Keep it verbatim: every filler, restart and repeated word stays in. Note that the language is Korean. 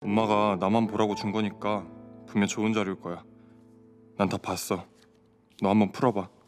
엄마가 나만 보라고 준 거니까 분명 좋은 자료일 거야. 난 다 봤어. 너 한번 풀어봐.